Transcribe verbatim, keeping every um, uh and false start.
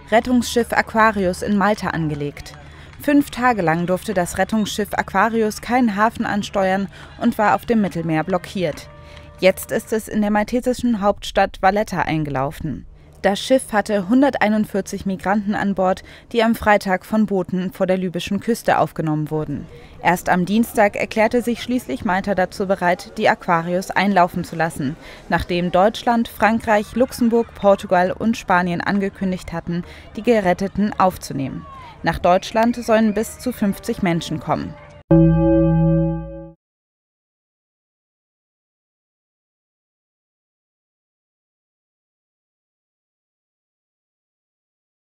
Rettungsschiff Aquarius in Malta angelegt. Fünf Tage lang durfte das Rettungsschiff Aquarius keinen Hafen ansteuern und war auf dem Mittelmeer blockiert. Jetzt ist es in der maltesischen Hauptstadt Valletta eingelaufen. Das Schiff hatte hunderteinundvierzig Migranten an Bord, die am Freitag von Booten vor der libyschen Küste aufgenommen wurden. Erst am Dienstag erklärte sich schließlich Malta dazu bereit, die Aquarius einlaufen zu lassen, nachdem Deutschland, Frankreich, Luxemburg, Portugal und Spanien angekündigt hatten, die Geretteten aufzunehmen. Nach Deutschland sollen bis zu fünfzig Menschen kommen.